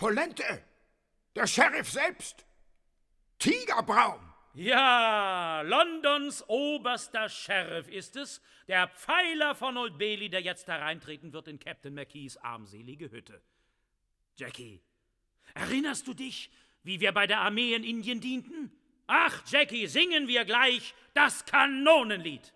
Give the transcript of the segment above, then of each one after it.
Polente, der Sheriff selbst, Tigerbraun. Ja, Londons oberster Sheriff ist es, der Pfeiler von Old Bailey, der jetzt hereintreten wird in Captain McKees armselige Hütte. Jackie, erinnerst du dich, wie wir bei der Armee in Indien dienten? Ach, Jackie, singen wir gleich das Kanonenlied.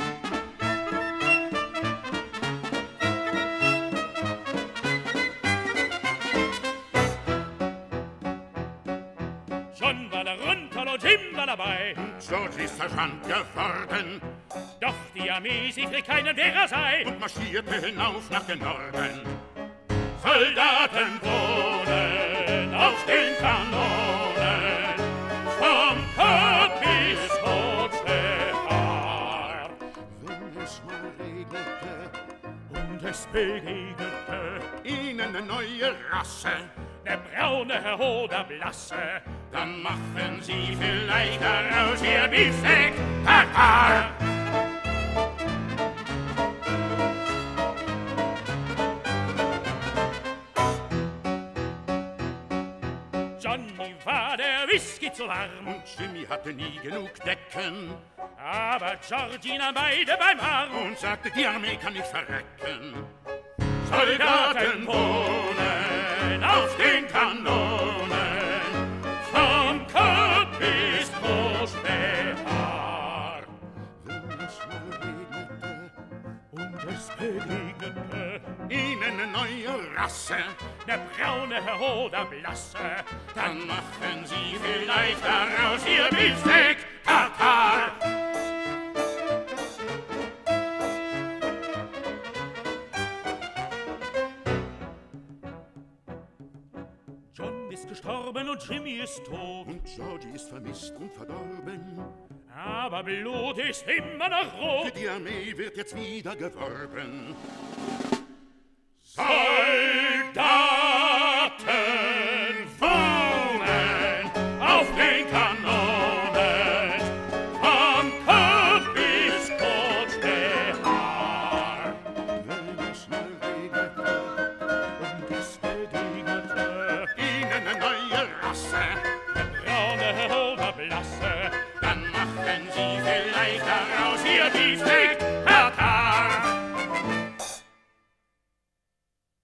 Schon war der runter und Jim war dabei. George ist Sergeant geworden. Doch die Armee, sie trägt keinen, wer er sei. Und marschierte hinauf nach dem Norden. Soldaten wohnen auf den Kanonen, vom Kopf bis Hochstefan. Wenn es mal regnete Und es begegnete ihnen eine neue Rasse, der braune oder blasse, dann machen sie vielleicht daraus ihr Beefsteak Tartar. Johnny war der Whisky zu warm, Und Jimmy hatte nie genug Decken aber Georgie nahm beide beim Arm. und sagte, die Armee kann nicht verrecken. Soldaten wohnen auf den Kanonen, vom Kopf bis Hochstefan. Wenn es mal regnete Und es begegnete ihnen eine neue Rasse, der braune oder blasse, dann machen sie vielleicht daraus ihr Beefsteak Tartar. John ist gestorben und Jimmy ist tot, Und Georgie ist vermisst und verdorben. aber Blut ist immer noch Für rot. die Armee wird jetzt wieder geworben. Soldaten!